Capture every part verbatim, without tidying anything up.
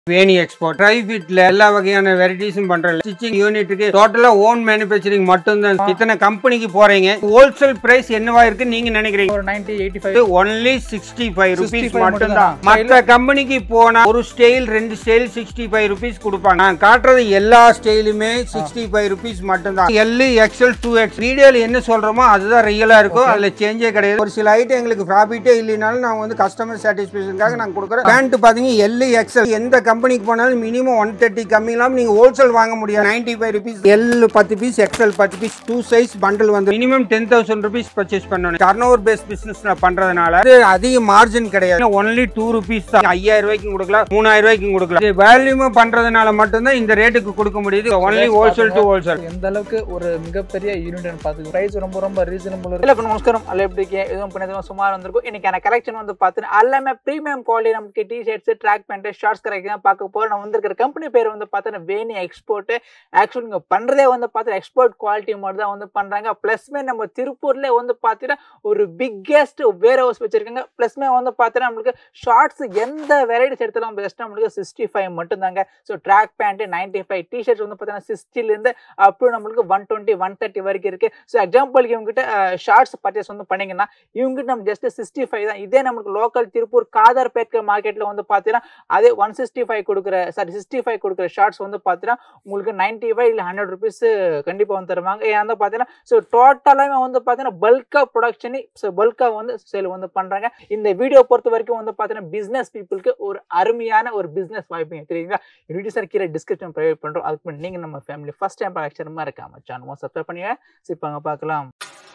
Veni export dry fit la ella vagayana varieties பண்றோம் stitching unit க்கு டோட்டலா own manufacturing மட்டும் தான் இத்தனை கம்பெனிக்கு போறீங்க wholesale price என்னவா இருக்கு நீங்க நினைக்கிறீங்க ஒரு ninety eighty-five only sixty-five rupees மட்டும் தான் மற்ற கம்பெனிக்கு போனா ஒரு ஸ்டைல் ரெண்டு ஸ்டைல் sixty-five rupees கொடுப்பாங்க நான் காட்றது எல்லா ஸ்டைலுமே sixty-five rupees மட்டும் தான் L X L two X வீடியோல என்ன சொல்றோமோ அதுதான் ரியலா இருக்கும் அதுல சேஞ்சே கிடையாது ஒரு சில ஐட்டம் எங்களுக்கு ப்ராஃபிட்டே இல்லனாலும் நான் வந்து கஸ்டமர் சாட்டிஸ்ஃபேக்ஷனுக்காக நான் கொடுக்கறேன் பேண்ட் பாத்தீங்க L X L எந்த கம்பெனிக்கு போனாலும் மினிமம் one thirty கம்மி இல்லாம நீங்க ஹோல்சேல் வாங்க முடியும் ninety-five rupees L ten piece X L ten piece two size bundle வந்து minimum ten thousand rupees purchase பண்ணனும் turnover based business பண்றதனால அதிக மார்ஜின் கிடையாது only two rupees தான் five thousand ரூபாய்க்கு கொடுக்கலாம் three thousand ரூபாய்க்கு கொடுக்கலாம் இது வால்யூம் பண்றதனால மட்டும் தான் இந்த ரேட்டுக்கு கொடுக்க முடியுது only wholesale to wholesale எந்த அளவுக்கு ஒரு மிகப்பெரிய யூனிட் பாத்துங்க பிரைஸ் ரொம்ப ரொம்ப ரீசனபிள் இருக்கு எல்லாருக்கும் நமஸ்காரம் அல்ல எப்படி இருக்கீங்க எதுவும் பண்ணதும் சுமார் வந்திருக்கும் இன்னைக்கான கலெக்ஷன் வந்து பாத்தீங்கன்னா எல்லாமே பிரீமியம் குவாலிட்டி நமக்கு T-shirts track pant shorts collection பார்க்க போறோம் நான் வந்திருக்கிற கம்பெனி பேர் வந்து பார்த்தீங்கன்னா வேணி எக்ஸ்போர்ட் ஆக்சுவலி நீங்க பண்றதே வந்து பார்த்தீங்கன்னா எக்ஸ்போர்ட் குவாலிட்டி மட்டும் தான் வந்து பண்றாங்க பிளஸ்மே நம்ம திருப்பூர்ல வந்து பார்த்தீங்கன்னா ஒரு பிக்கெஸ்ட் வேர் ஹவுஸ் வச்சிருக்காங்க பிளஸ்மே வந்து பார்த்தீங்கன்னா நம்மளுக்கு ஷார்ட்ஸ் எந்த வெரைட்டிஸ் எடுத்தாலும் பெஸ்ட் நம்மளுக்கு சிக்ஸ்டி ஃபைவ் மட்டும் தாங்க so track pant ninety five T-shirts வந்து பார்த்தீங்கன்னா சிக்ஸ்டில இருந்து அப்புறம் நம்மளுக்கு ஒன் டுவெண்ட்டி ஒன் தேர்ட்டி வரைக்கும் இருக்கு ஸோ எக்ஸாம்பிளுக்கு இவங்ககிட்ட ஷார்ட்ஸ் பர்ச்சேஸ் வந்து பண்ணீங்கன்னா இவங்ககிட்ட நம்ம ஜஸ்ட் சிக்ஸ்டி ஃபைவ் தான் இதே நம்மளுக்கு லோக்கல் திருப்பூர் காதர்பேட் மார்க்கெட்ல வந்து பார்த்தீங்கன்னா அதே ஒன் சிக்ஸ்டி ஃபைவ் கொடுக்குற சாரி சிக்ஸ்டி ஃபைவ் கொடுக்குற ஷார்ட்ஸ் வந்து பார்த்தீங்கன்னா உங்களுக்கு நைன்டி ஃபைவ் இல்லை ஹண்ட்ரட் ருபீஸ் கண்டிப்பாக வந்து தருவாங்க ஏன்னா பார்த்தீங்கன்னா ஸோ டோட்டலாகவே வந்து பார்த்தீங்கன்னா பல்காக ப்ரொடக்ஷன் ஸோ பல்காக வந்து சேல் வந்து பண்ணுறாங்க இந்த வீடியோ பொறுத்த வரைக்கும் வந்து பார்த்தீங்கன்னா பிஸ்னஸ் பீப்புளுக்கு ஒரு அருமையான ஒரு பிஸ்னஸ் வாய்ப்புங்க தெரியுங்களா வீடியோ சார் கீழே டிஸ்கிரிப்ஷன் ப்ரொவைட் பண்ணுறோம் அதுக்கு முன்னாடி நீங்கள் நம்ம ஃபேமிலி ஃபர்ஸ்ட் டைம் ப்ராக்சரமாக இருக்காம சேனல் சப்ஸ்கிரைப் பண்ணுங்க சிப்பாங்க பார்க்கலாம்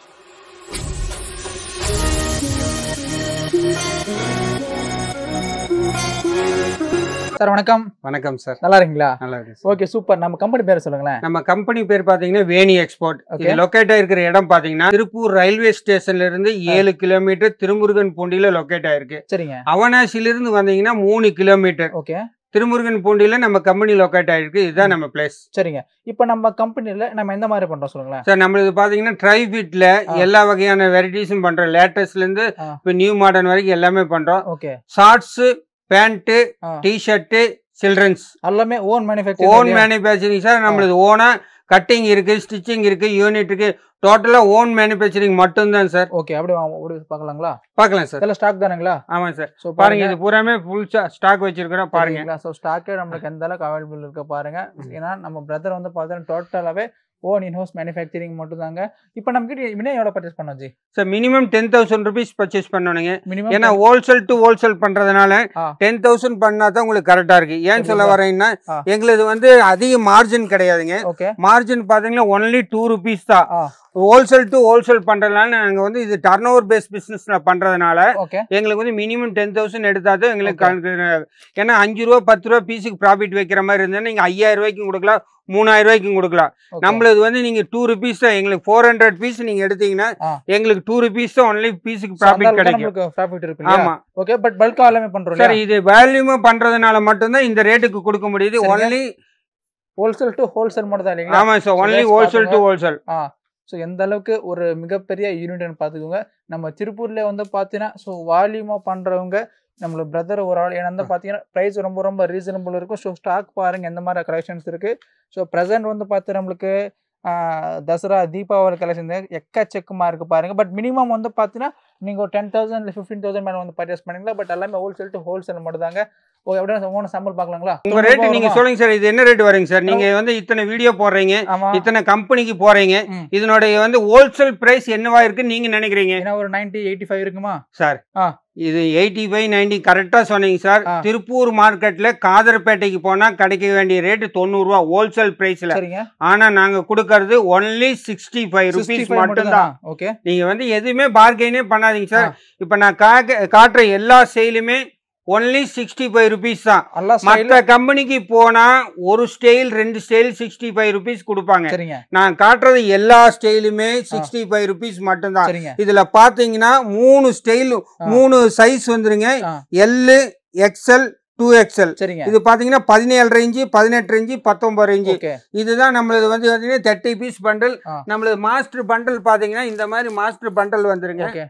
சார் வணக்கம் வணக்கம் சார் நல்லா இருக்கீங்களா நல்லா இருக்கு ஓகே சூப்பர் நம்ம கம்பெனி பேர் சொல்லுங்களேன் நம்ம கம்பெனி பேர் பாத்தீங்கன்னா வேணி எக்ஸ்போர்ட் இது லொகேட் ஆயிருக்கிற இடம் பாத்தீங்கன்னா திருப்பூர் ரயில்வே ஸ்டேஷன்ல இருந்து ஏழு கிலோமீட்டர் திருமுருகன் பூண்டியில லொகேட் ஆயிருக்கு சரிங்க அவனாசில இருந்து வந்தீங்கன்னா மூணு கிலோமீட்டர் ஓகே திருமுருகன் பூண்டியில நம்ம கம்பெனி லொகேட் ஆயிருக்கு இதுதான் நம்ம பிளேஸ் சரிங்க இப்போ நம்ம கம்பெனில நம்ம எந்த மாதிரி பண்றோம் சொல்லுங்களேன் சார் நம்மளது பாத்தீங்கன்னா ட்ரை ஃபிட்ல எல்லா வகையான வெரைட்டிஸும் பண்றோம் லேட்டஸ்ட்ல இருந்து இப்போ நியூ மாடர்ன் வரைக்கும் எல்லாமே பண்றோம் okay shorts pant T-shirt children's எல்லாமே own manufacturing own manufacturing sir நம்மளது ஓனா கட்டிங் இருக்கு ஸ்டிச்சிங் இருக்கு யூனிட் இருக்கு டோட்டலா ஓன் மேனுஃபேக்சரிங் மட்டும் தான் சார் ஓகே அப்படியே அப்படியே பார்க்கலாங்களா பார்க்கலாம் சார் இதெல்லாம் ஸ்டாக் தானுங்களா ஆமா சார் சோ பாருங்க இது பூராமே ஃபுல் ஸ்டாக் வச்சிருக்கோம் பாருங்க சோ ஸ்டாக் நமக்கு எந்த அளவுக்கு அவைலபிள் இருக்கு பாருங்க ஏன்னா நம்ம பிரதர் வந்து பார்த்தா டோட்டலாவே ஓன் இன்ஹவுஸ் மேனுஃபேக்சரிங் மட்டும் தாங்க இப்போ நம்ம கிட்ட மினிமம் எவ்வளவு பர்ச்சேஸ் பண்ணோம் ji sir minimum ten thousand rupees purchase பண்ணணுங்க ஏன்னா ஹோல்சேல் டு ஹோல்சேல் பண்றதுனால டென் தௌசண்ட் பண்ணா தான் உங்களுக்கு கரெக்டா இருக்கு ஏன் சொல்ல வரேன்னா எங்களுக்கு வந்து அதிக மார்ஜின் கிடையாதுங்க மார்ஜின் பாத்தீங்கன்னா ஒன்லி டூ ருபீஸ் தான் ஹோல்சேல் டு ஹோல்சேல் பண்றதுனால நாங்க வந்து இது டர்ன் ஓவர் பேஸ் பிசினஸ்ல பண்றதுனால எங்களுக்கு வந்து மினிமம் டென் தௌசண்ட் எடுத்தாதான் எங்களுக்கு ஏன்னா அஞ்சு ரூபா பத்து ரூபா பீஸுக்கு ப்ராஃபிட் வைக்கிற மாதிரி இருந்தா நீங்க ஐயாயிரம் ரூபாய்க்கும் கொடுக்கலாம் மூணாயிரம் ரூபாய்க்கும் கொடுக்கலாம் நம்மளது வந்து நீங்க டூ ருபீஸ் தான் எங்களுக்கு ஃபோர் ஹண்ட்ரட் பீஸ் நீங்க எடுத்தீங்கன்னா எங்களுக்கு டூ ருபீஸ் தான் ஒன்லி பீஸுக்கு ப்ராஃபிட் கிடைக்கும் ஆமா ஓகே பட் பல்கா எல்லாமே பண்றோம் சார் இது வால்யூம் பண்றதுனால மட்டும் தான் இந்த ரேட்டுக்கு கொடுக்க முடியுது ஒன்லி ஹோல்சேல் டு ஹோல்சேல் மட்டும் தான் இல்லைங்களா ஆமா sir only wholesale to wholesale so எந்த அளவுக்கு ஒரு மிகப்பெரிய யூனிட்னு பார்த்துக்கோங்க நம்ம திருப்பூர்ல வந்து பார்த்தீங்கன்னா ஸோ வால்யூமாக பண்ணுறவங்க நம்மளோட பிரதர் ஒரு ஆள் ஏன்னா வந்து பார்த்தீங்கன்னா ப்ரைஸ் ரொம்ப ரொம்ப ரீசனபிள் இருக்கும் ஸோ ஸ்டாக் பாருங்கள் எந்த மாதிரி கலெக்ஷன்ஸ் இருக்குது ஸோ ப்ரெசென்ட் வந்து பார்த்து நம்மளுக்கு தசரா தீபாவளி கலெக்ஷன் எக்கச்சக்கமாக இருக்குது பாருங்கள் பட் மினிமம் வந்து பார்த்தீங்கன்னா நீங்கள் ஒரு டென் தௌசண்ட் இல்லை ஃபிஃப்டீன் தௌசண்ட் மேலே வந்து பர்ச்சேஸ் பண்ணிங்களா பட் எல்லாமே ஹோல்சேல் டு ஹோல்சேல் மட்டும் தாங்க ஓகே அப்படியே ஓன சாம்பிள் பார்க்கலாங்களா உங்க ரேட் நீங்க சொல்லுங்க சார் இது என்ன ரேட் வரீங்க சார் நீங்க வந்து இத்தனை வீடியோ போடுறீங்க இத்தனை கம்பெனிக்கு போறீங்க இதனுடைய வந்து ஹோல்சேல் பிரைஸ் என்னவா இருக்கு நீங்க நினைக்கிறீங்க ஏன்னா ஒரு நைன்டி எயிட்டி ஃபைவ் இருக்குமா சார் இது எயிட்டி ஃபைவ் நைன்டி கரெக்டா சொன்னீங்க சார் திருப்பூர் மார்க்கெட்ல காதர்பேட்டைக்கு போனா கிடைக்க வேண்டிய ரேட்டு தொண்ணூறு ரூபா ஹோல்சேல் பிரைஸ்ல ஆனா நாங்க கொடுக்கறது ஒன்லி சிக்ஸ்டி ஃபைவ் ருபீஸ் மட்டும் தான் ஓகே நீங்க வந்து எதுவுமே பார்கெயினே பண்ணாதீங்க சார் இப்ப நான் காட்டுற எல்லா சேலுமே ஒன்லி சிக்ஸ்டி ஃபைவ் ருபீஸ் தான் மற்ற கம்பெனிக்கு போனா ஒரு ஸ்டைல் ரெண்டு ஸ்டைல் சிக்ஸ்டி ஃபைவ் ருபீஸ் கொடுப்பாங்க நான் காட்டுறது எல்லா ஸ்டைலுமே சிக்ஸ்டி ஃபைவ் ருபீஸ் மட்டும் தான் இதுல பாத்தீங்கன்னா மூணு ஸ்டைல் மூணு சைஸ் வந்துருங்க எல் எக்ஸ்எல் டூ எக்ஸ்எல் இது பாத்தீங்கன்னா பதினேழு ரேஞ்சு பதினெட்டு ரேஞ்சு பத்தொன்பது ரேஞ்சு இதுதான் நம்மளது வந்து பாத்தீங்கன்னா தேர்ட்டி பீஸ் பண்டல் நம்மளது மாஸ்டர் பண்டல் பாத்தீங்கன்னா இந்த மாதிரி மாஸ்டர் பண்டல் வந்துருங்க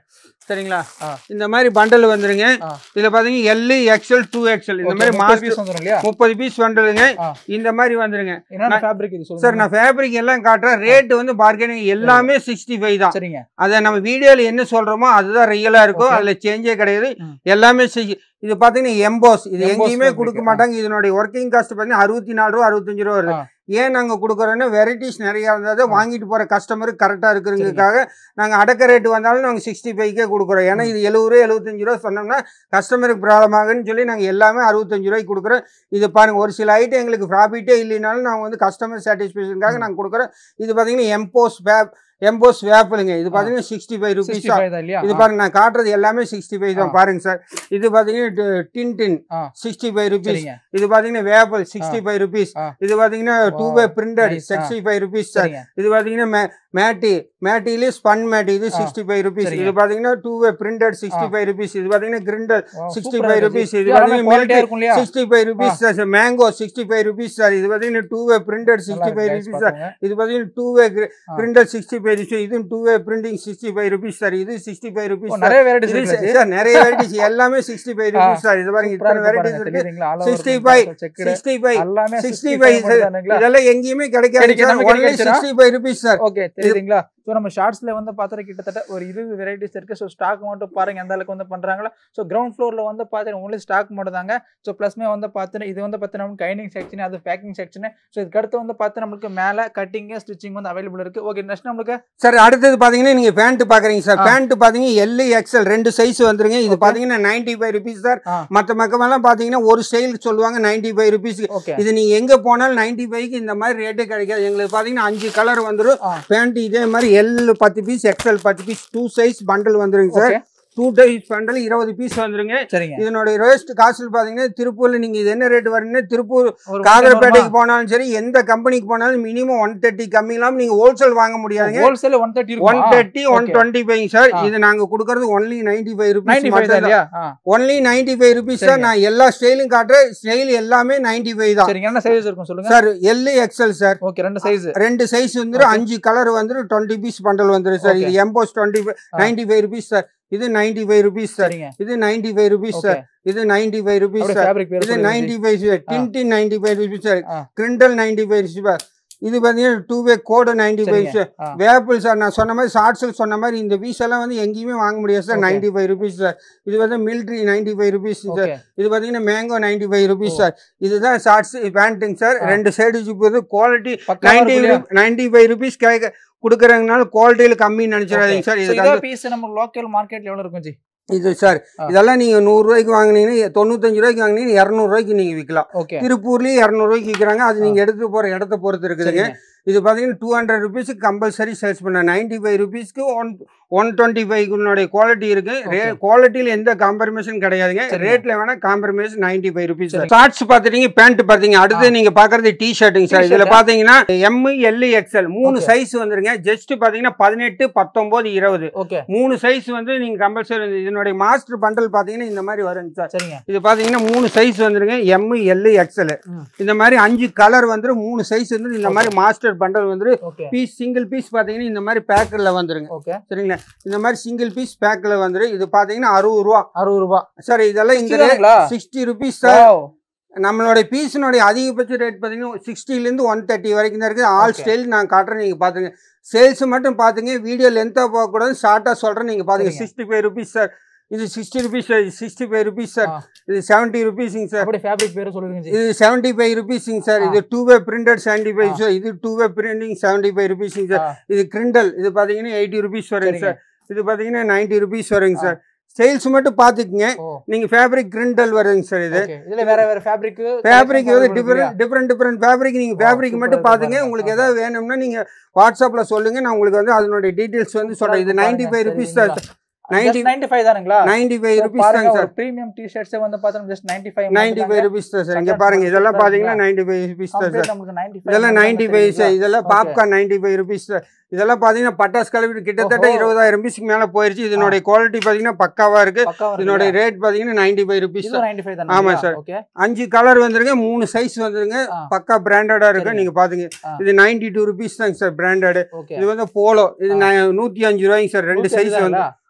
சரிங்களா இந்த மாதிரி பண்டல் வந்துருங்க இதுல பாத்தீங்க எல் எக்ஸ்எல் டூ எக்ஸ்எல் இந்த மாதிரி மாஸ்டர் வந்துரும் இல்லையா முப்பது பீஸ் பண்டலுங்க இந்த மாதிரி வந்துருங்க என்ன ஃபேப்ரிக் இது சொல்லுங்க சார் நான் ஃபேப்ரிக் எல்லாம் காட்றேன் ரேட் வந்து பார்கெனிங் எல்லாமே அறுபத்தி ஐந்து தான் சரிங்க அத நம்ம வீடியோல என்ன சொல்றோமோ அதுதான் ரியலா இருக்கும் அதுல சேஞ்சே கிடையாது எல்லாமே இது பாத்தீங்கன்னா எம்போஸ் இது எங்கேயுமே கொடுக்க மாட்டாங்க இதனுடைய ஒர்க்கிங் காஸ்ட் பாத்தீங்கன்னா அறுபத்தி நாலு ரூபா அறுபத்தஞ்சு ரூபா வருது ஏன் நாங்க கொடுக்குறோன்னா வெரைட்டிஸ் நிறைய இருந்தாத வாங்கிட்டு போற கஸ்டமருக்கு கரெக்டா இருக்குறதுக்காக நாங்க அடக்க ரேட் வந்தாலும் நாங்க சிக்ஸ்டி ஃபைவ்க்கே கொடுக்குறோம் ஏன்னா இது எழுபது ரூபா எழுபத்தஞ்சு ரூபா சொன்னோம்னா கஸ்டமருக்கு ப்ராப்ளம் ஆகுன்னு சொல்லி நாங்க எல்லாமே அறுபத்தஞ்சு ரூபாய்க்கு கொடுக்குறோம் இது பாருங்க ஒரு சில ஐட்டம் எங்களுக்கு ப்ராஃபிட்டே இல்லைனாலும் நாங்க வந்து கஸ்டமர் சாட்டிஸ்ஃபேக்ஷனுக்காக நாங்க கொடுக்குறோம் இது பாத்தீங்கன்னா எம்போஸ் பேப் எம்போஸ் வேப்பிளுங்க இது பாத்தீங்கன்னா சிக்ஸ்டி ஃபைவ் ருபீஸ் இது பாருங்க நான் காட்டுறது எல்லாமே சிக்ஸ்டி ஃபைவ் தான் பாருங்க சார் இது பாத்தீங்கன்னா டின் டின் சிக்ஸ்டி ஃபைவ் ருபீஸ் இது பாத்தீங்கன்னா வேப்பிள் சிக்ஸ்டி ஃபைவ் ருபீஸ் இது பாத்தீங்கன்னா two way printed sixty five rupees sir இது பாத்தீங்கன்னா மேட்டி மேட்டிலே ஸ்பன் மேட்டி இது சிக்ஸ்டி ஃபைவ் ருபீஸ் இது பாத்தீங்கன்னா two way printed sixty five rupees இது பாத்தீங்கன்னா கிரிண்டல் சிக்ஸ்டி ஃபைவ் ருபீஸ் இது பாத்தீங்கன்னா sixty five rupees sir mango sixty five rupees sir இது பாத்தீங்கன்னா two way printed sixty five rupees sir இது பாத்தீங்கன்னா டூ வே பிரிண்டட் சிக்ஸ்டி இது two way printing sixty five rupees sir இது sixty five rupees நிறைய varieties sir நிறைய varieties எல்லாமே sixty five rupees sir இது பாருங்க இத்தனை வெரைட்டிஸ் இருக்கு சிக்ஸ்டி ஃபைவ் சிக்ஸ்டி ஃபைவ் எல்லாமே சிக்ஸ்டி ஃபைவ் இதெல்லாம் எங்கேயுமே கிடைக்காது only sixty five rupees sir okay தெரியுதுங்களா ஸோ நம்ம ஷார்ட்ஸ்ல வந்து பார்த்தா கிட்டத்தட்ட ஒரு இருபது வெரைட்டிஸ் இருக்கு ஸோ ஸ்டாக் மட்டும் பாருங்க எந்த அளவுக்கு வந்து பண்றாங்களா ஸோ கிரவுண்ட் ஃப்ளோர்ல வந்து பார்த்தீங்கன்னா ஒன்லி ஸ்டாக் மட்டும் தாங்க ஸோ ப்ளஸ்மே வந்து பார்த்தீங்கன்னா இது வந்து பார்த்தீங்கன்னா கைனிங் செக்ஷன் அது பேக்கிங் செக்ஷன் ஸோ இதுக்கு அடுத்து வந்து பார்த்து நம்மளுக்கு மேலே கட்டிங் ஸ்டிச்சிங் வந்து அவைலபிள் இருக்கு ஓகே நெக்ஸ்ட் நம்மளுக்கு சார் அடுத்தது பாத்தீங்கன்னா நீங்க பேண்ட் பாக்குறீங்க சார் பேண்ட் பாத்தீங்கன்னா எல் எக்ஸ்எல் ரெண்டு சைஸ் வந்துருங்க இது பாத்தீங்கன்னா நைன்டி ஃபைவ் ருபீஸ் சார் மத்த மக்கமெல்லாம் பாத்தீங்கன்னா ஒரு ஸ்டைல் சொல்லுவாங்க நைன்டி ஃபைவ் ருபீஸ் இது நீங்க எங்க போனாலும் நைன்டி ஃபைவ்க்கு இந்த மாதிரி ரேட்டே கிடைக்காது எங்களுக்கு பாத்தீங்கன்னா அஞ்சு கலர் வந்துடும் பேண்ட் இதே மாதிரி எல் பத்து பீஸ் எக்ஸ்எல் பத்து பீஸ் டூ சைஸ் பண்டல் வந்துருங்க சார் டூ டைஸ் பண்டல் இருபது பீஸ் வந்துருங்க இதனுடைய ரோஸ்ட் காஸ்ட் பாத்தீங்கன்னா திருப்பூர்ல நீங்க இது என்ன ரேட் வருங்க திருப்பூர் காதர்பேட்டைக்கு போனாலும் சரி எந்த கம்பெனிக்கு போனாலும் மினிமம் ஒன் தேர்ட்டி கம்மி இல்லாம நீங்க ஹோல்சேல் வாங்க முடியாதுங்க wholesale one thirty one thirty one twenty five sir இது நாங்க கொடுக்கறது only ninety five rupees only ninety five rupees sir நான் எல்லா ஸ்டைலும் காட்டுறேன் ஸ்டைல் எல்லாமே நைன்டி ஃபைவ் தான் என்ன சைஸ் இருக்கும் சொல்லுங்க sir L XL sir okay ரெண்டு சைஸ் ரெண்டு சைஸ் வந்துரும் அஞ்சு கலர் வந்துரும் டுவெண்ட்டி பீஸ் பண்டல் வந்துரும் சார் இது emboss twenty ninety five rupees sir இது நைன்டி ஃபைவ் ருபீஸ் சார் இது நைன்டி ஃபைவ் ருபீஸ் சார் இது நைன்டி ஃபைவ் ருபீஸ் சார் இது நைன்டி ஃபைவ் சார் டின் ninety five rupees sir grindle ninety five rupees இது பாத்தீங்கன்னா two way கோடு ninety five sir waffle sir நான் சொன்ன மாதிரி ஷார்ட்ஸில் சொன்ன மாதிரி இந்த பீஸ் எல்லாம் வந்து எங்கேயுமே வாங்க முடியாது sir ninety five rupees sir இது வந்து military ninety five rupees sir இது பாத்தீங்கன்னா mango ninety five rupees sir இதுதான் ஷார்ட்ஸ் பேண்டிங் சார் ரெண்டு side zip quality ninety ninety five rupees கேட்க கொடுக்குறதுனால குவாலிட்டியில கம்மின்னு நினைச்சிடாதீங்க சார் இது பீஸ் நம்ம லோக்கல் மார்க்கெட்ல எவ்வளவு இருக்கும் ஜி இது சார் இதெல்லாம் நீங்க நூறு ரூபாய்க்கு வாங்கினீங்கன்னா தொண்ணூத்தஞ்சு ரூபாய்க்கு வாங்கினீங்கன்னா இருநூறு ரூபாய்க்கு நீங்க விற்கலாம் திருப்பூர்லயும் இருநூறு ரூபாய்க்கு விற்கிறாங்க அது நீங்க எடுத்து போற இடத்த பொறுத்து இருக்குதுங்க இது பாத்தீங்கன்னா டூ ஹண்ட்ரட் ருபீஸ்க்கு கம்பல்சரி சேல்ஸ் பண்ண நைன்டி ஃபைவ் ருபீஸ்க்கு ஒன் ஒன் டுவெண்ட்டி ஃபைவ்னுடைய குவாலிட்டி இருக்கு குவாலிட்டியில எந்த காம்ப்ரமைஸும் கிடையாதுங்க ரேட்ல வேணா compromise ninety five rupees shorts பாத்துட்டீங்க பேண்ட் பாத்தீங்க அடுத்து நீங்க பாக்குறது டி ஷர்ட்டுங்க சார் இதுல பாத்தீங்கன்னா எம் எல் எக்ஸ்எல் மூணு சைஸ் வந்துருங்க ஜஸ்ட் பாத்தீங்கன்னா பதினெட்டு பத்தொன்பது இருபது மூணு சைஸ் வந்து நீங்க கம்பல்சரி இதனுடைய மாஸ்டர் பண்டல் பாத்தீங்கன்னா இந்த மாதிரி வருங்க சார் இது பாத்தீங்கன்னா மூணு சைஸ் வந்துருங்க எம் எல் எக்ஸ்எல் இந்த மாதிரி அஞ்சு கலர் வந்து மூணு சைஸ் வந்து இந்த மாதிரி மாஸ்டர் பண்டல் வந்து பீஸ் சிங்கிள் பீஸ் பாத்தீங்கன்னா இந்த மாதிரி பேக்கர்ல வந்துருங்க சரிங்களா இந்த மாதிரி சிங்கிள் பீஸ் பேக்ல வந்துரு இது பாத்தீங்கன்னா அறுபது ரூபா அறுபது ரூபா சார் இதெல்லாம் இங்க சிக்ஸ்டி ருபீஸ் சார் நம்மளோட பீஸினுடைய அதிகபட்ச ரேட் பாத்தீங்கன்னா சிக்ஸ்டில இருந்து ஒன் தேர்ட்டி வரைக்கும் தான் இருக்கு ஆல் ஸ்டைல் நான் காட்டுறேன் நீங்க பாத்துங்க சேல்ஸ் மட்டும் பாத்துங்க வீடியோ லென்த்தா போக கூடாது ஷார்ட்டா சொல்றேன் நீங்க பாத்துங்க சிக்ஸ்டி ஃபைவ் ருபீஸ் சார் இது sixty rupees sixty five rupees sir இது செவன்ட்டி ருபீஸிங் சார் அப்படி ஃபேப்ரிக் பேர் சொல்லுங்க இது செவன்ட்டி ஃபைவ் ருபீஸிங் சார் இது two way printed seventy five sir இது two way printing seventy five ருபீஸிங் சார் இது கிரிண்டல் இது பாத்தீங்கன்னா எயிட்டி ருபீஸ் வருங்க சார் இது பாத்தீங்கன்னா நைன்டி ருபீஸ் வருங்க சார் ஸ்டைல்ஸ் மட்டும் பாத்துக்கங்க நீங்க ஃபேப்ரிக் கிரிண்டல் வருங்க சார் இது இதுல வேற வேற ஃபேப்ரிக் ஃபேப்ரிக் வந்து டிஃபரண்ட் டிஃபரண்ட் டிஃபரண்ட் ஃபேப்ரிக் நீங்க ஃபேப்ரிக் மட்டும் பாத்துங்க உங்களுக்கு ஏதாவது வேணும்னா நீங்க வாட்ஸ்அப்ல சொல்லுங்க நான் உங்களுக்கு வந்து அதனுடைய டீடைல்ஸ் வந்து சொல்றேன் இது ninety five rupees sir ninety five தானுங்களா ninety five rupees தாங்க சார் பிரீமியம் டி-ஷர்ட்ஸ் வந்து பார்த்தா just ninety five ninety five rupees தான் சார் இங்க பாருங்க இதெல்லாம் பாத்தீங்கன்னா ninety five rupees தான் சார் இதெல்லாம் ninety five சார் இதெல்லாம் popcorn ninety five rupees sir இதெல்லாம் பாத்தீங்கன்னா பட்டாஸ் கலவி கிட்டத்தட்ட இருபதாயிரம் ரூபாய்க்கு மேல போயிருச்சு இதனுடைய குவாலிட்டி பாத்தீங்கன்னா பக்காவா இருக்கு இதனுடைய ரேட் பாத்தீங்கன்னா ninety five rupees ஆமா சார் அஞ்சு கலர் வந்துருங்க மூணு சைஸ் வந்துருங்க பக்கா பிராண்டடா இருக்கு நீங்க பாத்தீங்க இது ninety two rupees தான் சார் பிராண்டட் இது வந்து போலோ இது நூத்தி அஞ்சு ரூபாய்க்கு சார் ரெண்டு சைஸ் வந்து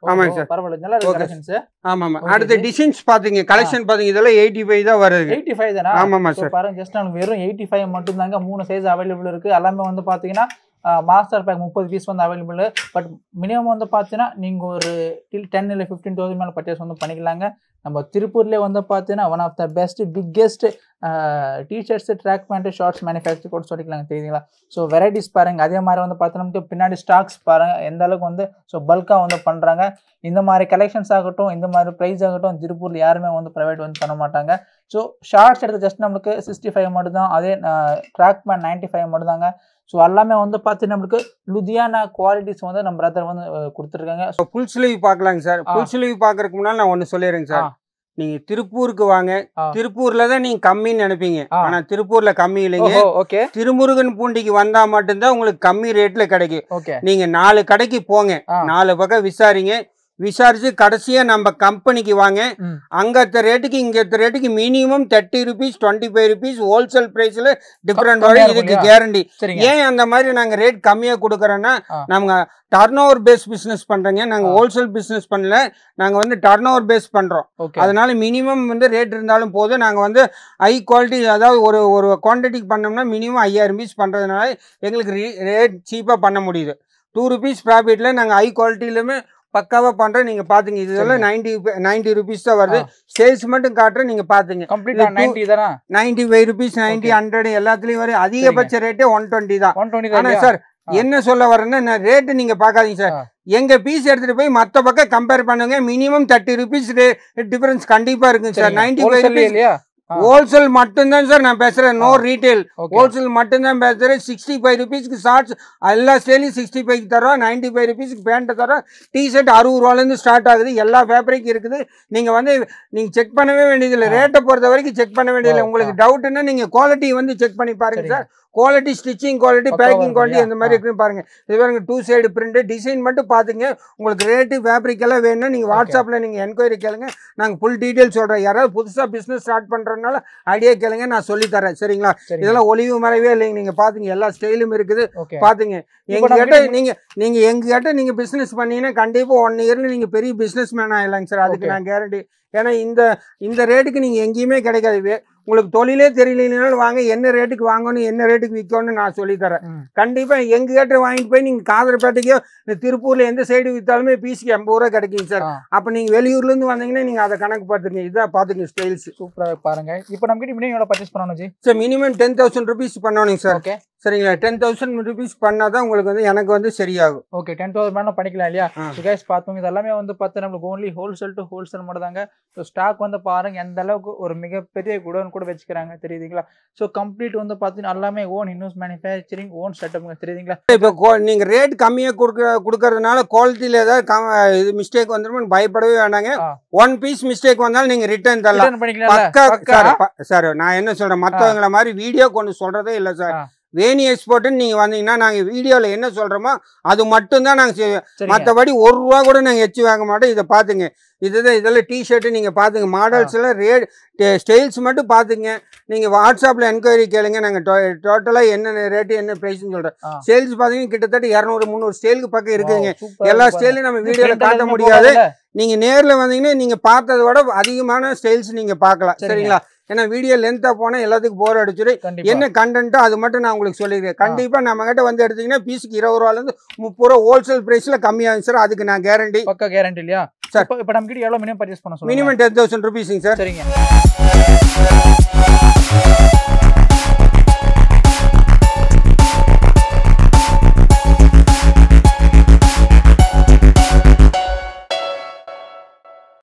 ஆமாங்க சார். பரவாயில்ல, நல்லா இருக்கு கலெக்ஷன்ஸ். ஆமா ஆமா. அடுத்து டிசைன்ஸ் பாத்தீங்க, கலெக்ஷன் பாத்தீங்க, இதெல்லாம் எண்பத்தி ஐந்து தான் வருது. எண்பத்தி ஐந்து தானா? ஆமாமா சார். பாருங்க ஜஸ்ட் நமக்கு வெறும் எண்பத்தி ஐந்து மட்டும் தாங்க. மூணு சைஸ் அவைலபிள் இருக்கு. எல்லாமே வந்து பாத்தீங்கன்னா மாஸ்டர் பேக் முப்பது பீஸ் வந்து அவைலபிள். பட் மினிமம் வந்து பார்த்தீங்கன்னா நீங்கள் ஒரு டில் டென் இல்லை ஃபிஃப்டீன் தௌசண்ட் மேலே பர்ச்சேஸ் வந்து பண்ணிக்கலாங்க. நம்ம திருப்பூர்லேயே வந்து பார்த்தீங்கன்னா one of the best biggest t-shirts, track pant, shorts manufacturer கூட சொல்லிக்கலாங்க. தெரியுதுங்களா? ஸோ வெரைட்டிஸ் பாருங்கள். அதே மாதிரி வந்து பார்த்தீங்கன்னா நமக்கு பின்னாடி ஸ்டாக்ஸ் பாருங்கள் எந்த அளவுக்கு வந்து ஸோ பல்காக வந்து பண்ணுறாங்க. இந்த மாதிரி கலெக்ஷன்ஸ் ஆகட்டும், இந்த மாதிரி ப்ரைஸ் ஆகட்டும், திருப்பூரில் யாருமே வந்து ப்ரைவேட் வந்து பண்ண மாட்டாங்க. ஸோ ஷார்ட்ஸ் எடுத்து ஜஸ்ட் நம்மளுக்கு சிக்ஸ்டி ஃபைவ் மட்டும் தான். அதே ட்ராக் பேண்ட் நைன்ட்டி ஃபைவ் மட்டும் தாங்க. ஸோ எல்லாமே வந்து பார்த்தீங்கன்னா நம்மளுக்கு லுதியானா குவாலிட்டிஸ் வந்து நம்ம பிரதர் வந்து கொடுத்துருக்காங்க. ஸோ ஃபுல் ஸ்லீவ் பார்க்கலாங்க சார். ஃபுல் ஸ்லீவ் பார்க்கறதுக்கு முன்னால் நான் ஒன்று சொல்லிடுறேங்க சார். நீங்க திருப்பூருக்கு வாங்க. திருப்பூர்ல தான் நீங்க கம்மின்னு நினைப்பீங்க, ஆனா திருப்பூர்ல கம்மி இல்லைங்க. திருமுருகன் பூண்டிக்கு வந்தா மட்டும்தான் உங்களுக்கு கம்மி ரேட்ல கிடைக்கும். நீங்க நாலு கடைக்கு போங்க, நாலு பக்கம் விசாரிங்க. விசாரிச்சு கடைசியா நம்ம கம்பெனிக்கு வாங்க. அங்கத்த ரேட்டுக்கு இங்கத்த ரேட்டுக்கு minimum thirty rupees twenty five rupees wholesale பிரைஸ்ல டிஃபரெண்ட் வரும். இதுக்கு கேரண்டி. ஏன் அந்த மாதிரி நாங்க ரேட் கம்மியா கொடுக்கறோம்னா, நம்ம டர்ன் ஓவர் பேஸ் பிசினஸ் பண்றோங்க. நாங்க ஹோல்சேல் பிசினஸ் பண்ணல, நாங்க வந்து டர்ன் ஓவர் பேஸ் பண்றோம். அதனால மினிமம் வந்து ரேட் இருந்தாலும் போதும். நாங்க வந்து ஹை குவாலிட்டி, அதாவது ஒரு ஒரு குவான்டிட்டிக்கு பண்ணோம்னா மினிமம் ஐயாயிரம் பீஸ் பண்றதுனால எங்களுக்கு ரேட் சீப்பா பண்ண முடியுது. டூ ருபீஸ் ப்ராஃபிட்ல நாங்க ஹை குவாலிட்டிலுமே பக்காவா பண்றேன். நீங்க பாத்தீங்க, இதெல்லாம் நைன்டி நைன்டி ருபீஸ் தான் வருது. சேல்ஸ் மட்டும் காட்டுறேன், நீங்க பாத்தீங்க. Ninety five rupees, ninety hundred எல்லாத்துலயும் வரும். அதிகபட்ச ரேட்டே ஒன் டுவெண்ட்டி தான். ஆனா சார் என்ன சொல்ல வரேன்னா, ரேட்டு நீங்க பாக்காதீங்க சார். எங்க பீஸ் எடுத்துட்டு போய் மத்த பக்கம் கம்பேர் பண்ணுங்க. மினிமம் தேர்ட்டி ருபீஸ் டிஃபரன்ஸ் கண்டிப்பா இருக்குங்க sir. Ninety five rupees wholesale மட்டும்தான் சார் நான் பேசுறேன். நோ ரீட்டைல், ஹோல்சேல் மட்டும்தான் பேசுறேன். சிக்ஸ்டி ஃபைவ் ருபீஸ்க்கு ஷார்ட்ஸ் எல்லா ஸ்டைலையும் சிக்ஸ்டி ஃபைவ் தரோம். நைன்டி ஃபைவ் ருபீஸ்க்கு பேண்ட் தரோம். டிஷர்ட் அறுபது ரூபாலேருந்து ஸ்டார்ட் ஆகுது. எல்லா ஃபேப்ரிக் இருக்குது. நீங்க வந்து நீங்க செக் பண்ணவே வேண்டியதில்லை. ரேட்டை பொறுத்த வரைக்கும் செக் பண்ண வேண்டியதில்லை. உங்களுக்கு டவுட்னா நீங்க குவாலிட்டி வந்து செக் பண்ணி பாருங்க sir. Quality, stitching quality, packing quality இந்த மாதிரி இருக்குன்னு பாருங்க. இது பாருங்க, டூ சைடு பிரிண்ட் டிசைன் மட்டும் பாத்துங்க. உங்களுக்கு ரேட்டு ஃபேப்ரிக் எல்லாம் வேணும்னா நீங்க வாட்ஸ்அப்ல நீங்க என்கொயரி கேளுங்க. நாங்க ஃபுல் டீடைல் சொல்றோம். யாராவது புதுசா பிசினஸ் ஸ்டார்ட் பண்றதுனால ஐடியா கேளுங்க, நான் சொல்லி தரேன். சரிங்களா? இதெல்லாம் ஒளிவு மறைவே இல்லைங்க. நீங்க பாத்துங்க, எல்லா ஸ்டைலும் இருக்குது. பாத்துங்க. எங்க கிட்ட நீங்க நீங்க எங்க கிட்ட நீங்க பிசினஸ் பண்ணீங்கன்னா கண்டிப்பா ஒன் இயர்ல நீங்க பெரிய பிசினஸ் மேன் ஆயிடலாங்க சார். அதுக்கு நான் கேரண்டி. ஏன்னா இந்த இந்த ரேட்டுக்கு நீங்க எங்கேயுமே கிடைக்காது. உங்களுக்கு தொழிலே தெரியலனாலும் வாங்க, என்ன ரேட்டுக்கு வாங்கணும், என்ன ரேட்டுக்கு விற்கணும்னு நான் சொல்லி தரேன். கண்டிப்பா எங்க கிட்ட வாங்கிட்டு போய் நீங்க காதர்பேட்டைக்கோ திருப்பூர்ல எந்த சைடு வித்தாலுமே பீஸுக்கு எண்பது ரூபா கிடைக்குங்க சார். அப்ப நீங்க வெளியூர்ல இருந்து வந்தீங்கன்னா நீங்க அதை கணக்கு பார்த்துங்க. இதான் பாத்துங்க ஸ்டைல்ஸ். சூப்பரா பாருங்க. இப்போ நம்ம கிட்ட மினிமம் பர்ச்சேஸ் பண்ணணும் ji sir. Minimum ten thousand rupees பண்ணணும் சார். ஓகே சரிங்களா? டென் தௌசண்ட் ருபீஸ் பண்ணாதான் உங்களுக்கு வந்து எனக்கு வந்து சரியாகும். ஓகே, டென் தௌசண்ட் மேலே பண்ணிக்கலாம் இல்லையா? கைஸ் பார்த்தோம், இது எல்லாமே வந்து பார்த்து நம்மளுக்கு ஓன்லி ஹோல்சேல் டு ஹோல்சேல் மட்டும் தாங்க. ஸோ ஸ்டாக் வந்து பாருங்க எந்த அளவுக்கு ஒரு மிகப்பெரிய குடோன் கூட வச்சுக்கிறாங்க. தெரியுதுங்களா? ஸோ கம்ப்ளீட் வந்து பார்த்தீங்கன்னா எல்லாமே own in-house manufacturing, own setup. தெரியுதுங்களா? இப்போ நீங்க ரேட் கம்மியா கொடுக்க கொடுக்கறதுனால குவாலிட்டியில ஏதாவது இது மிஸ்டேக் வந்துடும் பயப்படவே வேண்டாங்க. ஒன் பீஸ் மிஸ்டேக் வந்தாலும் நீங்க ரிட்டர்ன் தரலாம். சார் நான் என்ன சொல்றேன், மற்றவங்களை மாதிரி வீடியோ கொண்டு சொல்றதே இல்லை சார். வேணி எக்ஸ்போர்ட்னு நீங்க வந்தீங்கன்னா நாங்க வீடியோல என்ன சொல்றோமோ அது மட்டும் தான் நாங்க செய்வோம். மற்றபடி ஒரு ரூபா கூட நாங்க எச்சு வாங்க மாட்டோம். இதை பாத்துங்க. இதுதான் இதெல்லாம் டிஷர்ட் நீங்க பாத்துங்க. மாடல்ஸ் எல்லாம் ரேட் ஸ்டைல்ஸ் மட்டும் பாத்துங்க. நீங்க வாட்ஸ்அப்ல என்கொயரி கேளுங்க. நாங்க டோட்டலா என்ன ரேட்டு என்ன பிரைஸ்ன்னு சொல்றோம். சேல்ஸ் பாத்தீங்கன்னா கிட்டத்தட்ட இருநூறு முந்நூறு ஸ்டைலுக்கு பக்கம் இருக்குங்க. எல்லா ஸ்டைலும் நம்ம வீடியோல காட்ட முடியாது. நீங்க நேர்ல வந்தீங்கன்னா நீங்க பார்த்ததை விட அதிகமான ஸ்டைல்ஸ் நீங்க பார்க்கலாம். சரிங்களா? ஏன்னா வீடியோ லென்த்தா போனா எல்லாத்துக்கும் போர் அடிச்சுட்டு என்ன கண்டென்ட்டோ அது மட்டும் நான் உங்களுக்கு சொல்லிடுறேன். கண்டிப்பா நம்ம கிட்ட வந்து எடுத்தீங்கன்னா பீஸுக்கு இருபது ரூபால இருந்து முப்பது ரூபா ஹோல்சேல் பிரைஸ்ல கம்மியாகும் சார். அதுக்கு நான் கேரண்டி. பக்கா கேரண்டி இல்லையா சார்? இப்போ நம்ம கிட்ட எவ்வளவு மினிமம் பர்ச்சேஸ் பண்ண சொல்லுங்க? மினிமம் டென் தௌசண்ட் ருபீஸுங்க சார். சரிங்க.